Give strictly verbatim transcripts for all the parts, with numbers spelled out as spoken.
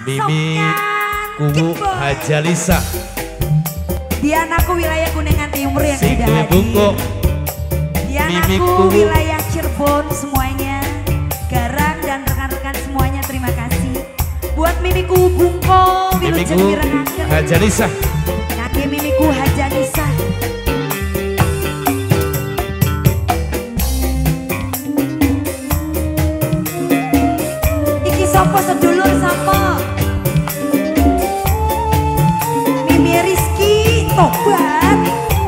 Mimi Kuwu Hajalisa. Dianaku wilayah Kuningan Timur yang Sing tidak duwe bungkuk. Dianaku wilayah Cirebon semuanya. Garang dan rekan-rekan semuanya terima kasih. Buat Mimi Kuwu Bungko Mimi Kuwu Hajalisa. Kaki Mimi Kuwu Hajalisa. Iki sopo sedulur sapa? Mimi Rizky tobat.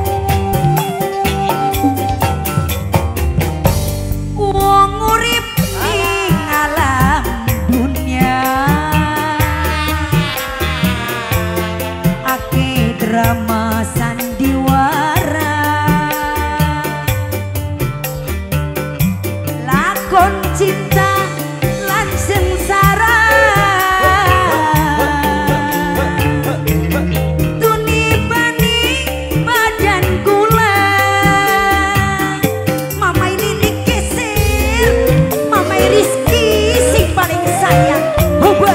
Wong urip ing alam dunia ake drama sandiwara lakon cinta lan sengsara tunibani badan kula mamai lilik kesir mamai Rizky sing paling sayang hoba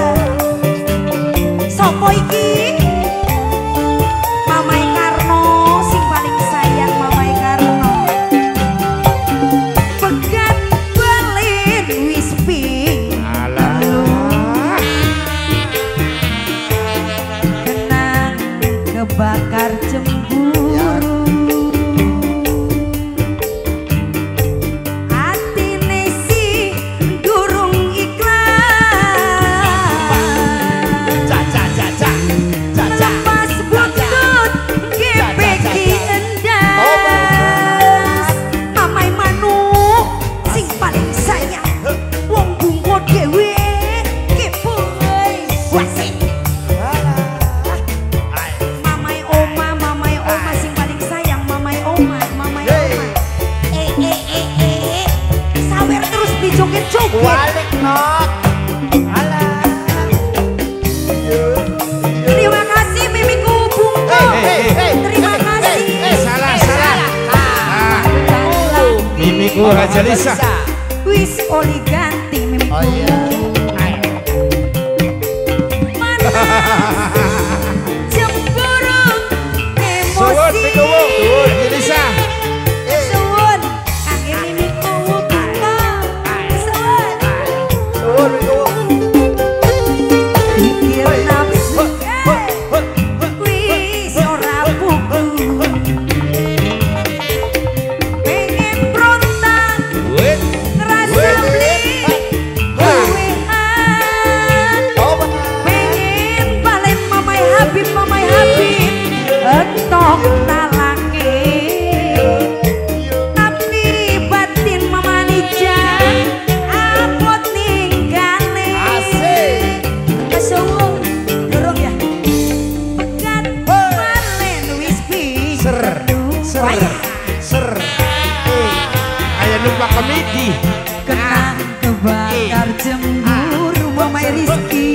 sopo iki mamai Karno sing paling sayang mamai Karno pegat balin wis ping kenang kebakar cemburu atine si durung ikhlas lepas buntut gepeki endas mamai manuk sing paling sayang wong bungko dhewe kepoy wasik mamai oma mamai oma sing paling sayang mamai oma mamai oma eh eh eh eh sawer terus dijoget-joget Balik nok. Alah. terima kasih Mimi Kuwu Bungko Hey, hey, hey. terima kasih Salah, salah. Ah, Mimi Kuwu Hajalisa. wis oli ganti Mimi Oh Kuwu iya. mana cemburu Suwun emosi Mimi Kuwu Hajalisa. suwun kangge Mimi Kuwu Bungko suwun Suwun Miko. pikir nafsu wis ora buku pengen berontak Wait. ngerasa beli duwean Oh benar. pengen balik mamai Habib mamai Habib entok nalake tapi batin mamani jan apot ninggale Asik. kesuwung durung ya pegat balen wis pi Ser, ser, ser. Ayo numpak komedi. kenang kebakar cemburu mamai Rizky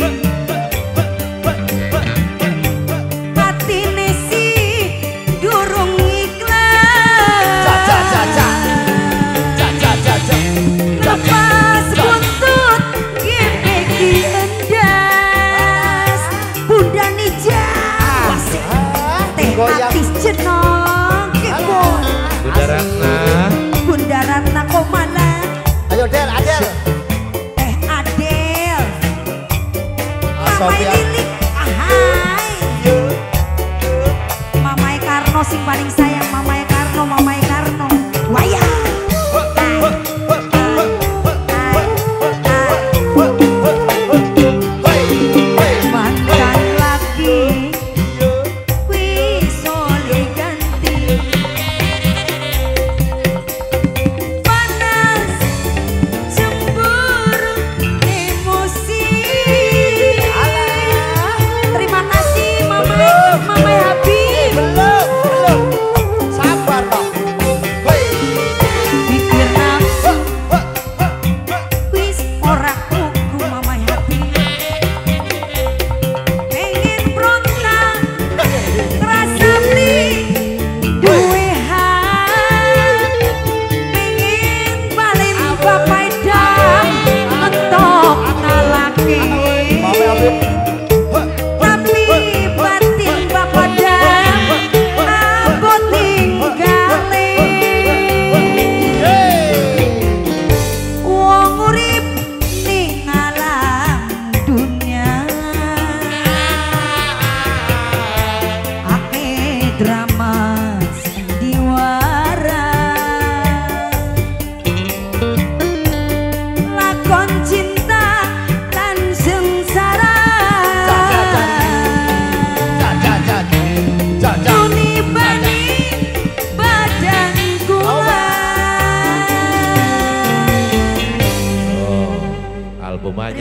hatine si durung ikhlas Ja, ja, ja, ja. Ja, ja, ja, ja. lepas buntut gepeki endas bunda nijas teh Goyang. atis jenong kebon Bunda Ratna. bunda Ratna komana Ayo Del, Adel. teh Adel Ah, mamai Sofian. Lilik ahai mamai Karno sing paling sayang mamai Karno mamai Karno wayah mantan lagi wis oleh ganti panas cemburu emosi terima kasih mamai mamai Habib Belum, belum. Sabar dong.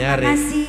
nyari. kasih.